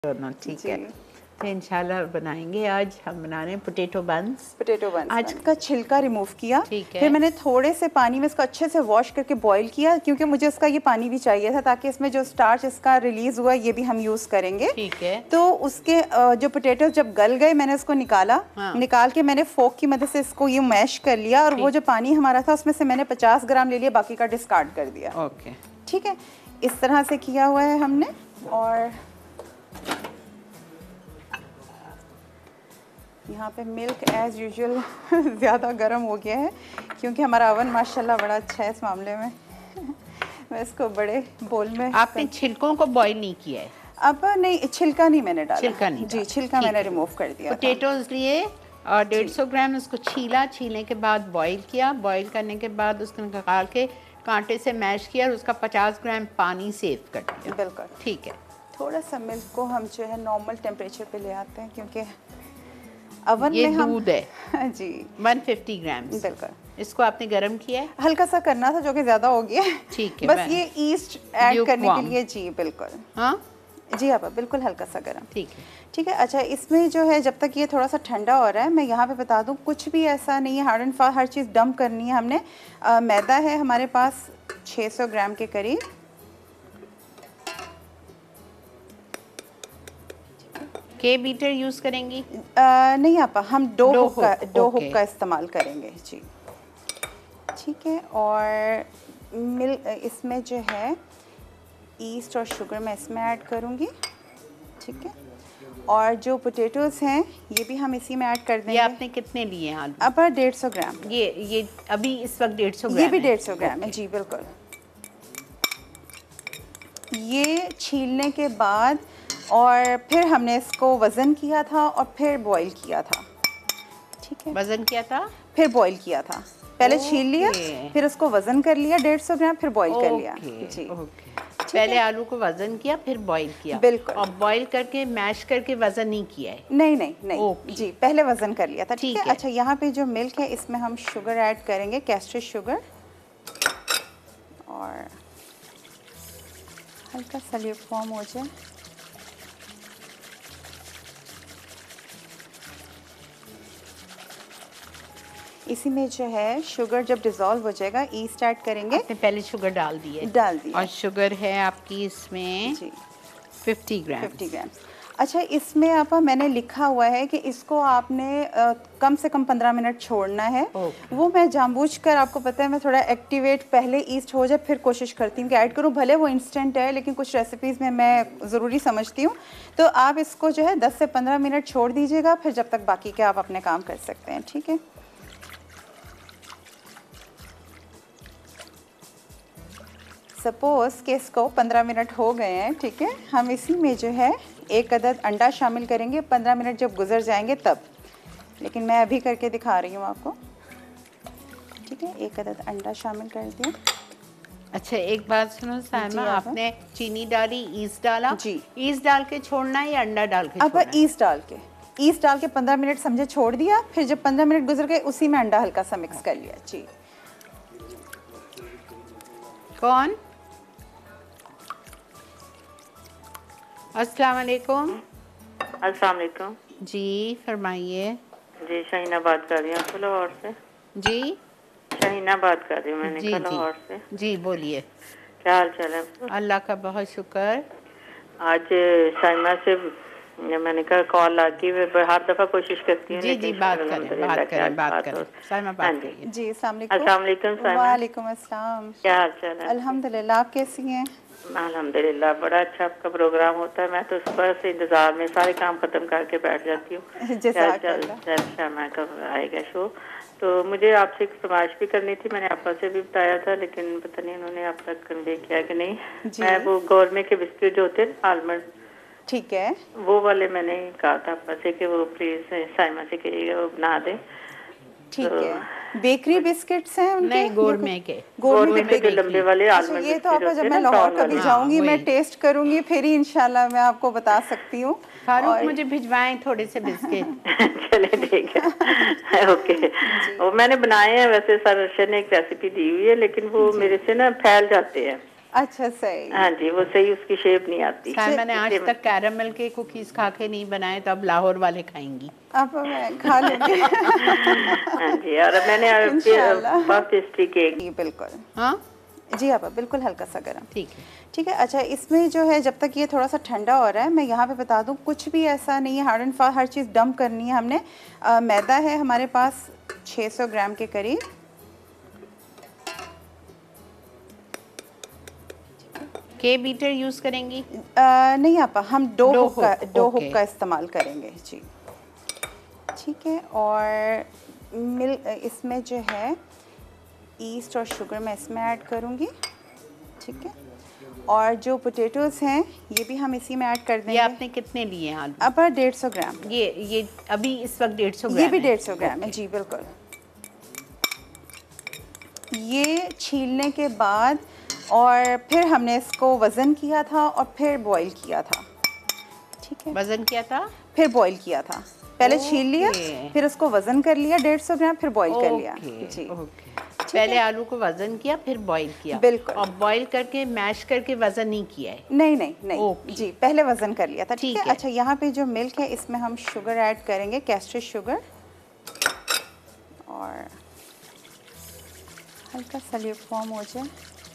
दोनों ठीक है। जी। तो इंशाल्लाह बनाएंगे। आज हम बना रहे हैं पोटैटो बंस। आज का छिलका रिमूव किया, ठीक है। फिर मैंने थोड़े से पानी में इसको अच्छे से वॉश करके बॉईल किया, क्योंकि मुझे इसका ये पानी भी चाहिए था ताकि इसमें जो स्टार्च इसका रिलीज हुआ ये भी हम यूज़ करेंगे। ठीक है। तो उसके जो पोटैटोज जब गल गए मैंने उसको निकाला। हाँ। निकाल के मैंने फोक की मदद से इसको ये मैश कर लिया, और वो जो पानी हमारा था उसमें से मैंने 50 ग्राम ले लिया, बाकी का डिस्कार्ड कर दिया। ओके, ठीक है, इस तरह से किया हुआ है हमने। और यहाँ पे मिल्क एज यूजुअल ज़्यादा गर्म हो गया है, क्योंकि हमारा अवन माशाल्लाह बड़ा अच्छा है इस मामले में। मैं इसको बड़े बोल में। आपने छिलकों को बॉईल नहीं किया है? अब नहीं, छिलका नहीं मैंने डाला। छिलका नहीं जी, छिलका मैंने रिमूव कर दिया। पोटैटोज लिए और 150 ग्राम उसको छीला, छीलने के बाद बॉईल किया, बॉईल करने के बाद उसको निकाल के कांटे से मैश किया और उसका 50 ग्राम पानी सेव कर दिया। बिल्कुल ठीक है। थोड़ा सा मिल्क को हम जो है नॉर्मल टेम्परेचर पे ले आते हैं, क्योंकि अवन ये में हम दूध है जी 150 ग्राम। बिल्कुल। इसको आपने गरम किया है? हल्का सा करना था, जो कि ज़्यादा हो गया। ठीक है। बस ये ईस्ट ऐड करने के लिए। जी बिल्कुल। हाँ जी आप बिल्कुल हल्का सा गरम। ठीक है। ठीक है। अच्छा, इसमें जो है जब तक ये थोड़ा सा ठंडा हो रहा है, मैं यहाँ पे बता दूँ कुछ भी ऐसा नहीं है हार्ड एंड फास्ट, हर चीज़ डंप करनी है हमने। मैदा है हमारे पास 600 ग्राम के करीब। के बीटर यूज़ करेंगी? नहीं आप, हम डो हुक का इस्तेमाल करेंगे। जी ठीक है। और इसमें जो है ईस्ट और शुगर मैं इसमें ऐड करूँगी। ठीक है। और जो पोटैटोज हैं ये भी हम इसी में ऐड कर देंगे। ये आपने कितने लिए हैं आलू? अब 150 ग्राम। ये अभी इस वक्त 150 ग्राम ये भी 150 ग्राम है। जी बिल्कुल। ये छीलने के बाद और फिर हमने इसको वज़न किया था और फिर बॉईल किया था। ठीक है। वज़न किया था फिर बॉईल किया था। पहले छील लिया, फिर उसको वज़न कर लिया 150 ग्राम, फिर बॉईल कर लिया। जी पहले आलू को वज़न किया, फिर बॉईल किया। बिल्कुल। और बॉईल करके मैश करके वज़न नहीं किया है? नहीं नहीं नहीं। जी पहले वज़न कर लिया था। ठीक है। अच्छा, यहाँ पे जो मिल्क है इसमें हम शुगर ऐड करेंगे, कैस्टर शुगर, और हल्का सा ल्यूकवार्म हो जाए। इसी में जो है शुगर जब डिज़ोल्व हो जाएगा, ईस्ट ऐड करेंगे। आपने पहले शुगर डाल दी है? डाल दी। और शुगर है आपकी इसमें जी 50 ग्राम। 50 ग्राम। अच्छा, इसमें आप मैंने लिखा हुआ है कि इसको आपने कम से कम 15 मिनट छोड़ना है। वो मैं जानबूझकर, आपको पता है मैं थोड़ा एक्टिवेट पहले ईस्ट हो जाए फिर कोशिश करती हूँ कि ऐड करूँ, भले वो इंस्टेंट है लेकिन कुछ रेसिपीज़ में मैं ज़रूरी समझती हूँ। तो आप इसको जो है 10 से 15 मिनट छोड़ दीजिएगा, फिर जब तक बाकी के आप अपने काम कर सकते हैं। ठीक है। सपोज़ कि इसको 15 मिनट हो गए हैं। ठीक है। हम इसी में जो है 1 अदद अंडा शामिल करेंगे 15 मिनट जब गुजर जाएंगे तब, लेकिन मैं अभी करके दिखा रही हूँ आपको। ठीक है। 1 अदद अंडा शामिल कर दिया। अच्छा, एक बात सुनो साइमा, आपने चीनी डाली, ईस्ट डाला? जी। ईस्ट डाल के छोड़ना है या अंडा डाल के अब छोड़ना? ईस्ट डाल के 15 मिनट समझे छोड़ दिया, फिर जब 15 मिनट गुजर गए उसी में अंडा हल्का सा मिक्स कर लिया। जी। कौन? अस्सलाम वालेकुम। अस्सलाम वालेकुम। जी फरमाइए। जी शाहीना बात कर रही हूँ लाहौर से। जी शाहीना बात कर रही हूँ, मैंने कहा लाहौर से। जी बोलिए। क्या हाल चाल है? अल्लाह का बहुत शुक्र। आज शाहीना से मैंने कहा कॉल आती है, हर दफ़ा कोशिश करती हूँ। जी बात करें साइमा, बात करिए। जी अस्सलाम वालेकुम। वालेकुम अस्सलाम। क्या हाल चाल है? अल्हम्दुलिल्लाह, आप कैसी हैं? अल्हम्दुलिल्लाह, बड़ा अच्छा आपका प्रोग्राम होता है। मैं तो सुबह से इंतजार में सारे काम खत्म करके बैठ जाती हूँ। शर्मा कब आएगा शो। तो मुझे आपसे एक फरमाइश भी करनी थी, मैंने आपा से भी बताया था लेकिन पता नहीं उन्होंने आप तक कन्वे किया कि नहीं। मैं वो गौरमे के बिस्किट जो होते हैं आलमंड, ठीक है, वो वाले मैंने कहा था आपा से कि वो प्लीज साइमा से कहिएगा वो बना दे। ठीक है। बेकरी बिस्किट्स हैं उनके? नहीं, गोरमे के जो लंबे वाले आलमंड। ये तो आपको जब मैं लाहौर कभी जाऊंगी मैं टेस्ट करूंगी, फिर ही इंशाल्लाह मैं आपको बता सकती हूँ। फारूक मुझे भिजवाएं थोड़े से बिस्किट। चले ठीक है। ओके। वो मैंने बनाए हैं, वैसे सर ने एक रेसिपी दी हुई है लेकिन वो मेरे से ना फैल जाते हैं। अच्छा सही। हाँ जी, वो सही उसकी शेप नहीं आती। मैंने आज तक कैरामल के कुकीज खा के नहीं बनाए, तो अब लाहौर वाले खाएंगी। अब मैं खा लूंगी। हाँ जी, और मैंने पफ पेस्ट्री केक। बिल्कुल। हाँ जी आप बिल्कुल हल्का सा गरम। ठीक है, ठीक है। अच्छा, इसमें जो है जब तक ये थोड़ा सा ठंडा हो रहा है, मैं यहाँ पे बता दूँ कुछ भी ऐसा नहीं है हार्ड एंड फास्ट, हर चीज़ डंप करनी है हमने। मैदा है हमारे पास 600 ग्राम के करीब। के बीटर यूज करेंगी? नहीं आप, हम डो हुक ओके। का इस्तेमाल करेंगे जी। ठीक है। और इसमें जो है ईस्ट और शुगर मैं इसमें ऐड करूँगी। ठीक है। और जो पोटैटोज हैं ये भी हम इसी में ऐड कर देंगे। ये आपने कितने लिए हैं आलू? अब 150 ग्राम। ये अभी इस वक्त 150 ग्राम ये भी 150 ग्राम है जी बिल्कुल। ये छीलने के बाद और फिर हमने इसको वज़न किया था और फिर बॉईल किया था। ठीक है। वज़न किया था फिर बॉईल किया था। पहले छील लिया, फिर उसको वज़न कर लिया 150 ग्राम, फिर बॉईल कर लिया जी। पहले आलू को वज़न किया, फिर बॉईल किया। बिल्कुल। और बॉईल करके मैश करके वज़न नहीं किया है? नहीं जी, पहले वज़न कर लिया था। ठीक है। अच्छा, यहाँ पे जो मिल्क है इसमें हम शुगर ऐड करेंगे, कैस्टर शुगर, और हल्का सा ल्यूकवार्म हो जाए।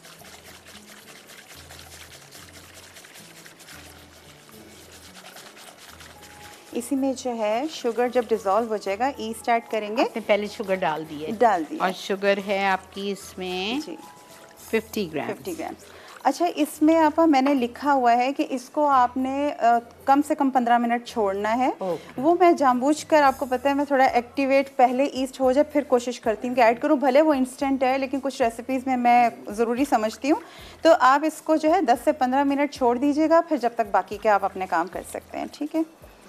इसी में जो है शुगर जब डिज़ोल्व हो जाएगा, ईस्ट ऐड करेंगे। आपने पहले शुगर डाल दी है? डाल दी। और शुगर है आपकी इसमें जी 50 ग्राम। अच्छा, इसमें आप मैंने लिखा हुआ है कि इसको आपने कम से कम 15 मिनट छोड़ना है। वो मैं जानबूझकर, आपको पता है मैं थोड़ा एक्टिवेट पहले ईस्ट हो जाए फिर कोशिश करती हूँ कि ऐड करूँ, भले वो इंस्टेंट है लेकिन कुछ रेसिपीज़ में मैं ज़रूरी समझती हूँ। तो आप इसको जो है 10 से 15 मिनट छोड़ दीजिएगा, फिर जब तक बाकी के आप अपने काम कर सकते हैं। ठीक है।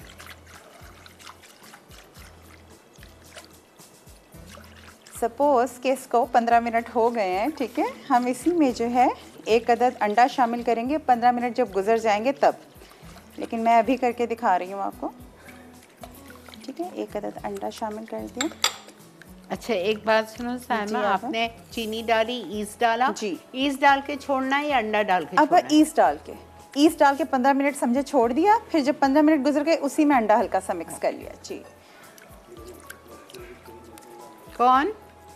सपोज़ कि इसको 15 मिनट हो गए हैं। ठीक है। हम इसी में जो है 1 अदद अंडा शामिल करेंगे 15 मिनट जब गुजर जाएंगे तब, लेकिन मैं अभी करके दिखा रही हूँ आपको। ठीक है। 1 अदद अंडा शामिल कर दिया। अच्छा, एक बात सुनो साइमा, आपने चीनी डाली, ईस्ट डाला जी। ईस्ट डाल के छोड़ना है या अंडा डाल के अब ईस्ट डाल के 15 मिनट समझे छोड़ दिया, फिर जब 15 मिनट गुजर गए उसी में अंडा हल्का सा मिक्स कर लिया जी। कौन?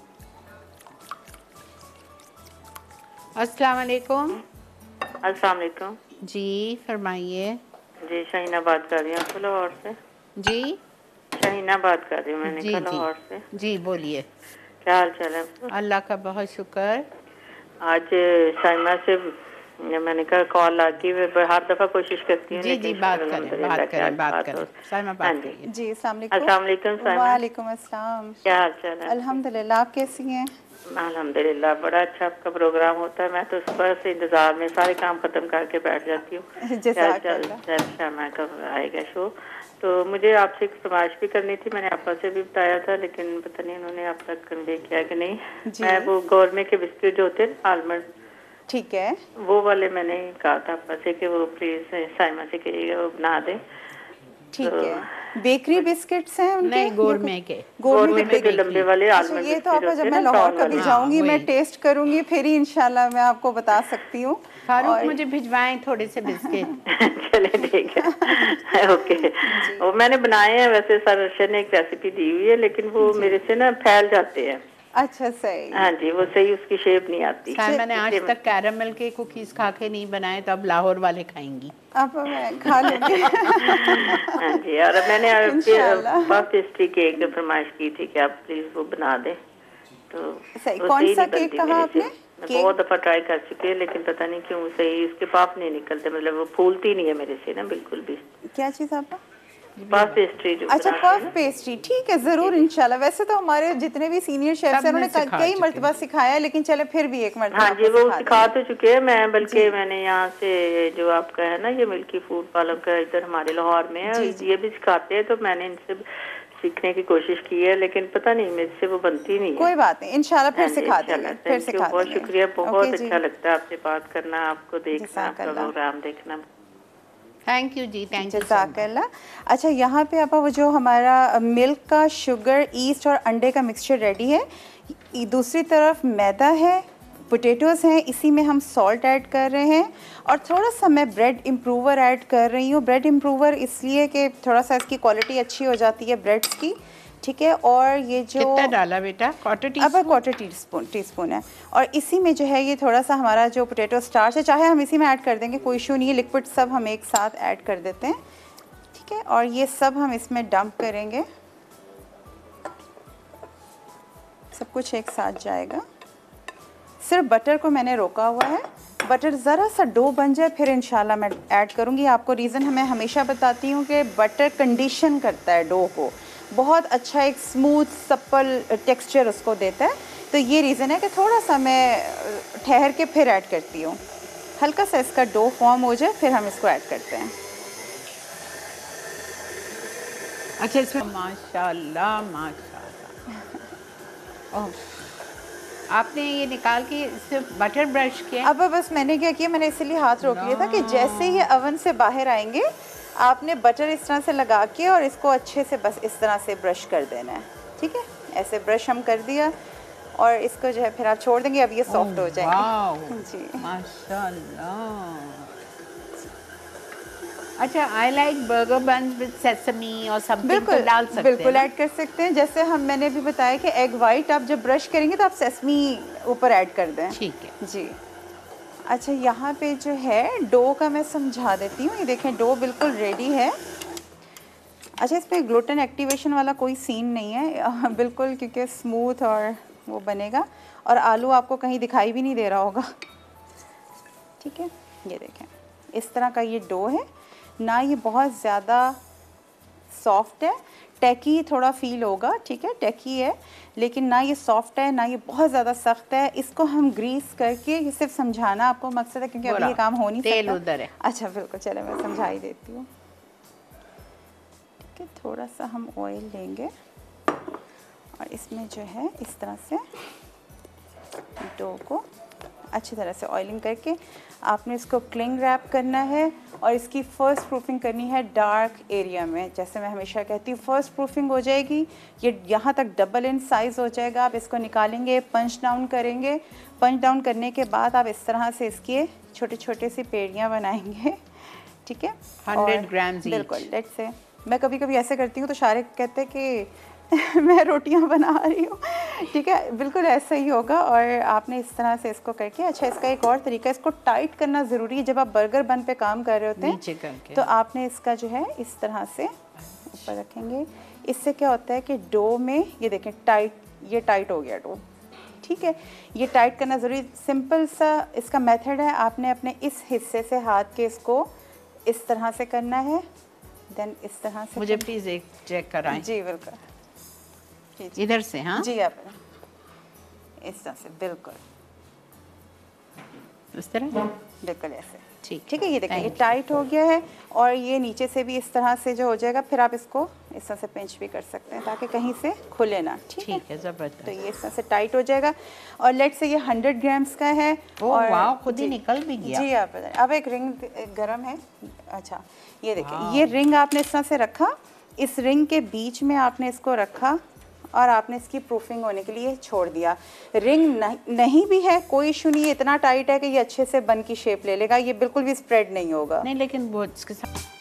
अस्सलाम वालेकुम। अस्सलाम वालेकुम जी, फरमाइए। जी, शाहीना बात कर रही हूँ लाहौर से। जी, शाहीना बात कर रही हूँ, मैंने कहा लाहौर से। जी बोलिए। क्या हाल चाल है? अल्लाह का बहुत शुक्र। आज शाहीना से मैंने कहा कॉल आके, मैं हर दफ़ा कोशिश करती हूँ। जी, बात करें। साइमा बात करिए। जी, अस्सलाम वालेकुम। वालेकुम अस्सलाम। क्या हाल चाल है? अल्हम्दुलिल्लाह, आप कैसी हैं? अल्हम्दुलिल्लाह, बड़ा अच्छा आपका प्रोग्राम होता है। मैं तो सुबह से इंतजार में सारे काम खत्म करके बैठ जाती हूँ। शर्मा कब आएगा शो? तो मुझे आपसे एक फरमाइश भी करनी थी। मैंने आपा से भी बताया था, लेकिन पता नहीं उन्होंने आप तक कन्वे किया कि नहीं। मैं वो गौरमेंट के बिस्किट जो होते हैं आलमंड, ठीक है, वो वाले मैंने कहा था आपा से कि वो प्लीज साइमा से कहिएगा वो बना दे। ठीक है। बेकरी बिस्किट्स हैं उनके? नहीं, गोरमेट के लंबे वाले आलमंड। ये तो आपको जब मैं लाहौर कभी जाऊंगी मैं टेस्ट करूंगी, फिर ही इंशाल्लाह मैं आपको बता सकती हूँ। फारूक, मुझे भिजवाएं थोड़े से बिस्किट। चले, ठीक है। ओके। वो मैंने बनाए हैं, वैसे सर अर्शद ने एक रेसिपी दी हुई है, लेकिन वो मेरे से ना फैल जाते हैं। अच्छा, सही। हाँ जी, वो सही उसकी शेप नहीं आती। मैंने आज तक कैरामल के कुकीज खा के नहीं बनाए, तो अब लाहौर वाले खाएंगी। अब मैं खा लूंगी। हाँ जी, और मैंने पफ पेस्ट्री केक फरमाइश की थी कि आप प्लीज वो बना दें। तो सही। कौन सा केक कहा आपने? बहुत दफा ट्राई कर चुकी है, लेकिन पता नहीं क्यों सही इसके पफ नहीं निकलते, मतलब वो फूलती नहीं है मेरे से ना बिल्कुल भी। क्या चीज़ आपका? Puff pastry. अच्छा, पफ पेस्ट्री। ठीक है, ज़रूर इंशाल्लाह। वैसे तो हमारे जितने भी सीनियर शेफ्स हैं उन्होंने कई मर्तबा सिखाया है, लेकिन चले फिर भी एक मर्तबा। हाँ जी, वो सिखा तो चुके हैं मैं, बल्कि मैंने यहाँ से जो आपका है ना ये मिल्की फूड पार्लर का इधर हमारे लाहौर में है, ये भी सिखाते हैं, तो मैंने इनसे सीखने की कोशिश की है, लेकिन पता नहीं मेरे से वो बनती नहीं है। कोई बात नहीं, इंशाल्लाह फिर सिखा देंगे। फिर सिखा देंगे। बहुत शुक्रिया, बहुत अच्छा लगता है आपसे बात करना, आपको देखना, आपका प्रोग्राम देखना। थैंक यू जी, थैंक यू। जज़ाकल्लाह। अच्छा, यहाँ पे आपा वो जो हमारा मिल्क का, शुगर, ईस्ट और अंडे का मिक्सचर रेडी है। दूसरी तरफ मैदा है, पोटैटोज़ हैं, इसी में हम सॉल्ट ऐड कर रहे हैं और थोड़ा सा मैं ब्रेड इम्प्रूवर ऐड कर रही हूँ। ब्रेड इम्प्रूवर इसलिए कि थोड़ा सा इसकी क्वालिटी अच्छी हो जाती है ब्रेड्स की, ठीक है। और ये जो कितना डाला बेटा? क्वार्टर टीस्पून है। और इसी में जो है ये थोड़ा सा हमारा जो पोटैटो स्टार्च है, चाहे हम इसी में ऐड कर देंगे, कोई इशू नहीं है। लिक्विड सब हम एक साथ ऐड कर देते हैं, ठीक है। और ये सब हम इसमें डंप करेंगे, सब कुछ एक साथ जाएगा। सिर्फ बटर को मैंने रोका हुआ है, बटर ज़रा सा डो बन जाए फिर इंशाल्लाह मैं ऐड करूँगी। आपको रीज़न मैं हमेशा बताती हूँ कि बटर कंडीशन करता है डो को, बहुत अच्छा एक स्मूथ सप्पल टेक्सचर उसको देता है। तो ये रीज़न है कि थोड़ा सा मैं ठहर के फिर ऐड करती हूँ। हल्का सा इसका डो फॉर्म हो जाए फिर हम इसको ऐड करते हैं। अच्छा, इसमें माशाल्लाह आपने ये निकाल के इससे बटर ब्रश किया? अब बस मैंने क्या किया, मैंने इसीलिए हाथ रोक लिया था कि जैसे ही अवन से बाहर आएंगे आपने बटर इस तरह से लगा के और इसको अच्छे से बस इस तरह से ब्रश कर देना है, ठीक है। ऐसे ब्रश हम कर दिया और इसको जो है फिर आप छोड़ देंगे, अब ये सॉफ्ट हो जाएंगे। जी माशाल्लाह। अच्छा, I like burger buns with sesame और समथिंग तो डाल सकते हैं? बिल्कुल ऐड कर सकते हैं। जैसे मैंने भी बताया कि एग वाइट आप जब ब्रश करेंगे तो आप सेसमी ऊपर ऐड कर दें, ठीक है जी। अच्छा, यहाँ पे जो है डो का मैं समझा देती हूँ। ये देखें डो बिल्कुल रेडी है। अच्छा, इसमें ग्लूटेन एक्टिवेशन वाला कोई सीन नहीं है बिल्कुल, क्योंकि स्मूथ और वो बनेगा और आलू आपको कहीं दिखाई भी नहीं दे रहा होगा, ठीक है। ये देखें इस तरह का ये डो है ना, ये बहुत ज़्यादा सॉफ्ट है, टेकी थोड़ा फील होगा, ठीक है, टेकी है, लेकिन ना ये सॉफ्ट है ना ये बहुत ज़्यादा सख्त है। इसको हम ग्रीस करके, ये सिर्फ समझाना आपको मकसद है क्योंकि अभी ये काम हो नहीं सकता। तेल उधर है। अच्छा बिल्कुल, चले मैं समझा ही देती हूँ, ठीक है। थोड़ा सा हम ऑयल लेंगे और इसमें जो है इस तरह से डो को अच्छी तरह से ऑयलिंग करके आपने इसको क्लिंग रैप करना है और इसकी फ़र्स्ट प्रूफिंग करनी है डार्क एरिया में। जैसे मैं हमेशा कहती हूँ फ़र्स्ट प्रूफिंग हो जाएगी, ये यहाँ तक डबल इन साइज़ हो जाएगा। आप इसको निकालेंगे, पंच डाउन करेंगे, पंच डाउन करने के बाद आप इस तरह से इसके छोटे छोटे सी पेड़ियाँ बनाएंगे, ठीक है। 100 ग्राम बिल्कुल। लेट्स से मैं कभी कभी ऐसे करती हूँ तो शारिक कहते हैं कि मैं रोटियां बना रही हूँ, ठीक है, बिल्कुल ऐसा ही होगा। और आपने इस तरह से इसको करके, अच्छा इसका एक और तरीका, इसको टाइट करना ज़रूरी है। जब आप बर्गर बन पे काम कर रहे होते हैं नीचे करके, तो आपने इसका जो है इस तरह से ऊपर रखेंगे। इससे क्या होता है कि डो में ये देखें टाइट, ये टाइट हो गया डो, ठीक है। ये टाइट करना ज़रूरी, सिंपल सा इसका मेथड है। आपने अपने इस हिस्से से हाथ के इसको इस तरह से करना है, देन इस तरह से। मुझे प्लीज़ एक चेक कराएं। जी बिल्कुल, इधर से, हाँ जी, आप इस तरह से बिल्कुल इस तरह, बिल्कुल ऐसे, ठीक ठीक है। ये देखिए ये टाइट हो गया है और ये नीचे से भी इस तरह से जो हो जाएगा। फिर आप इसको इस तरह से पिंच भी कर सकते हैं ताकि कहीं से खुले ना, ठीक है। ज़बरदस्त। तो ये इस तरह से टाइट हो जाएगा और लेट से ये 100 ग्राम्स का है। और वाह, खुद ही निकल भी गया। जी आप अब एक रिंग गरम है। अच्छा ये देखिए ये रिंग आपने इस तरह से रखा, इस रिंग के बीच में आपने इसको रखा और आपने इसकी प्रूफिंग होने के लिए छोड़ दिया। रिंग नहीं भी है कोई इशू नहीं है, इतना टाइट है कि ये अच्छे से बन की शेप ले लेगा, ये बिल्कुल भी स्प्रेड नहीं होगा। नहीं, लेकिन वो इसके साथ